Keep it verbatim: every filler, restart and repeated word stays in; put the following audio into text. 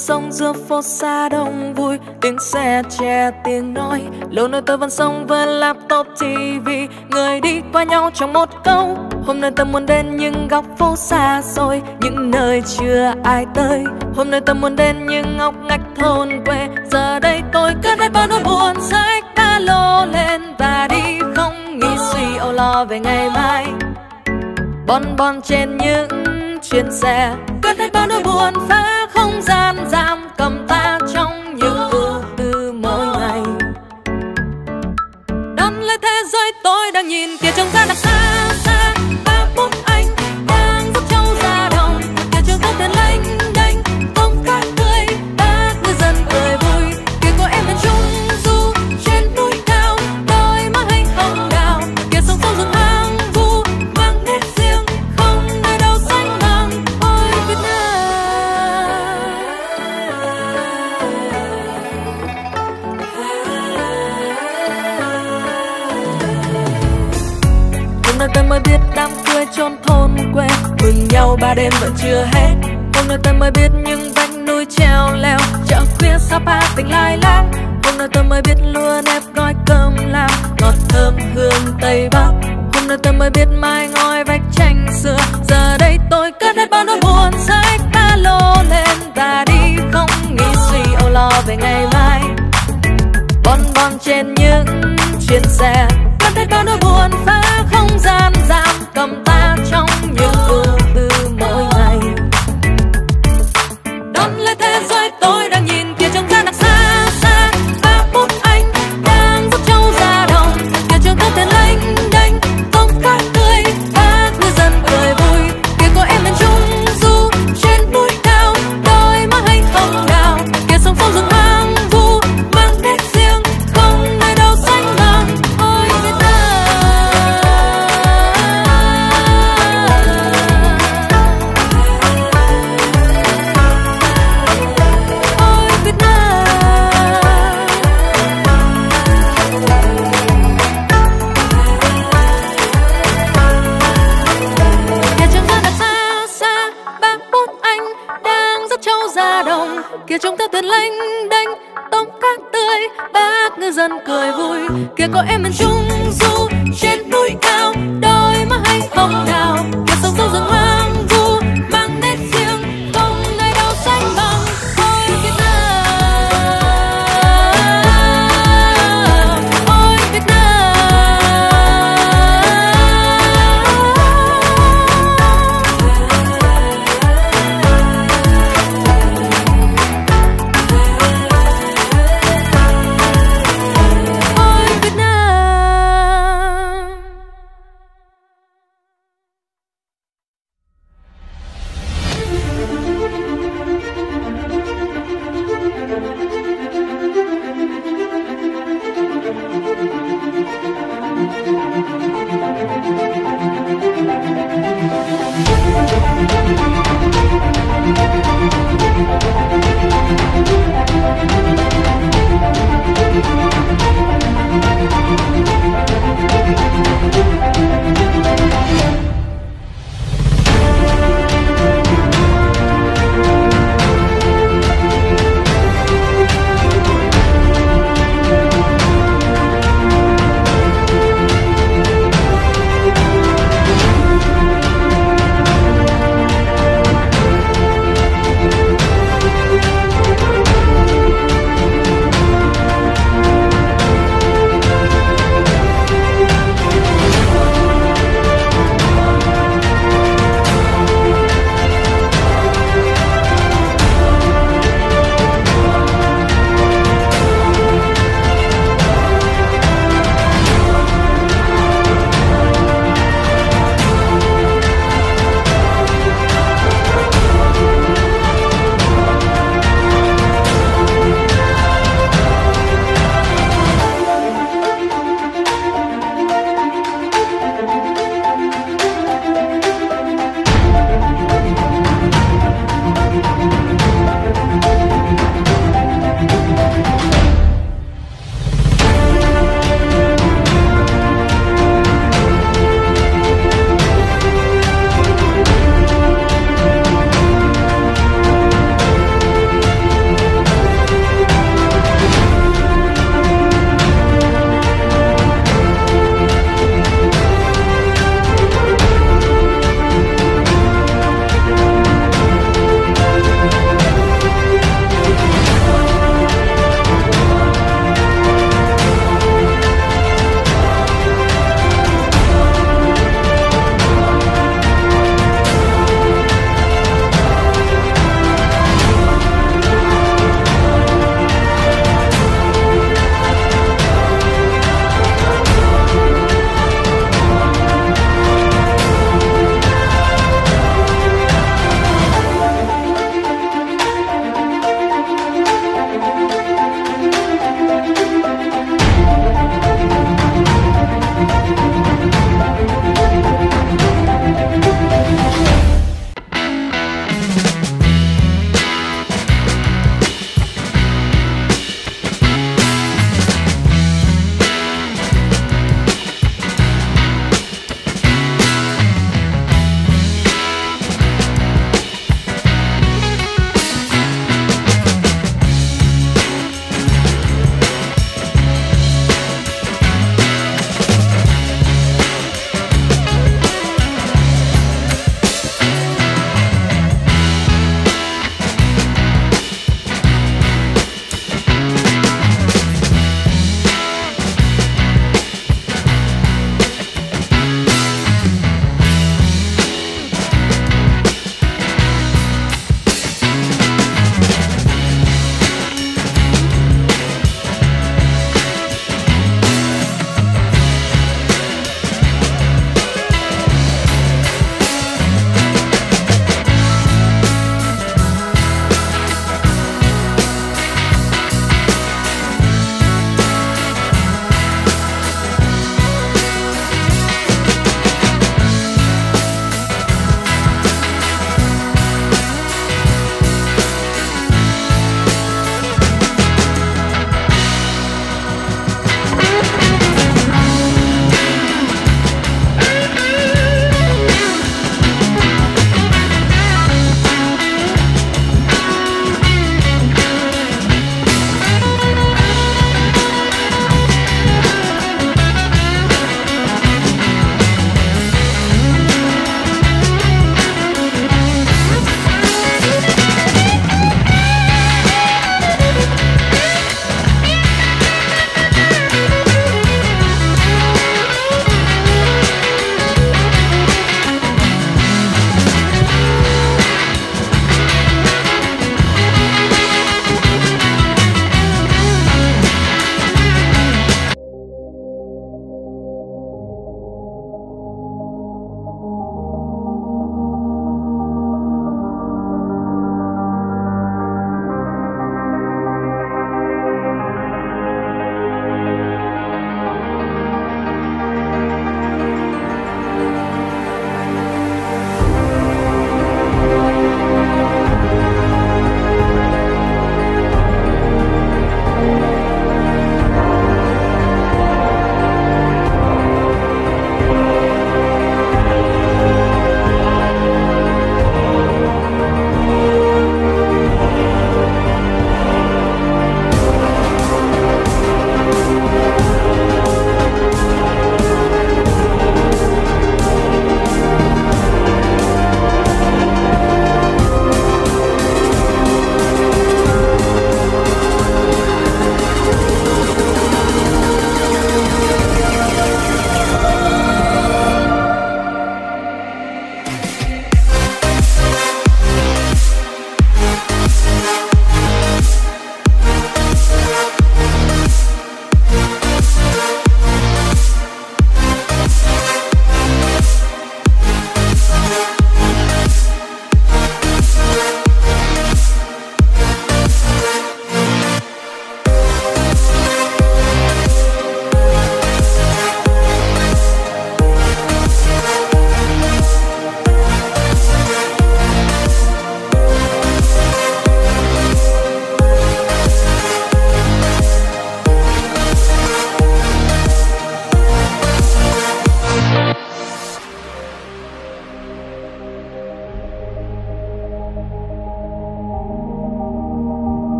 sống giữa phố xa đông vui, tiếng xe che tiếng nói. Lâu nay tôi vẫn sống với laptop ti vi, người đi qua nhau trong một câu. Hôm nay tôi muốn đến những góc phố xa xôi, những nơi chưa ai tới. Hôm nay tôi muốn đến những ngóc ngách thôn quê. Giờ đây tôi cất hết bao nỗi buồn, xách ba lô lên và đi, không nghĩ suy âu lo về ngày mai. Bon bon trên những chuyến xe, cất hết bao nỗi buồn, phá không gian giam cầm ta trong những ưu tư mỗi ngày. Đón lấy thế giới tôi đang nhìn kia trông ra đằng xa xa, ba bốn anh đang dắt trâu ra đồng. Kia trường tóc đèn lênh đênh, không khác tươi, bác ngư dân cười vui. Kia có em bên trung du trên núi cao, đôi má hay hồng đào. Kia sông sâu rừng hoang vu mang nét riêng, không nơi đâu sánh bằng ôi Việt Nam. Hôm nay tôi mới biết đám cưới chốn thôn quê, mừng nhau ba đêm vẫn chưa hết. Hôm nay tôi mới biết những vách núi treo leo, chợ khuya Sapa tình lai láng. Hôm nay tôi mới biết lúa nếp gói cơm lam, ngọt thơm hương Tây Bắc. Hôm nay tôi mới biết mái ngói vách tranh xưa. Giờ đây tôi cất hết bao nỗi buồn, xách ba lô lên và đi, không nghĩ suy âu lo về ngày mai. Bon bon trên những chuyến xe, cất hết bao nỗi buồn, phá không gian giam cầm ta trong những ưu tư mỗi ngày. Đón lấy thế giới tôi đang nhìn kia trông ra đằng xa xa, ba bốn anh đang dắt trâu ra đồng. Kia trường tóc đèn lênh đênh, không khác tươi, bác ngư dân cười vui. Kia có em bên trung du trên núi cao, đôi má hay hồng đào. Kia sông sâu rừng hoang vu mang nét riêng, không nơi đâu sánh bằng ôi Việt Nam. Ôi Việt Nam. Kia trông ra đằng xa xa, ba bốn anh đang dắt trâu ra đồng. Kia trông theo thuyền lênh đênh, tôm cá tươi, bác ngư dân cười vui. Kia có em bên trung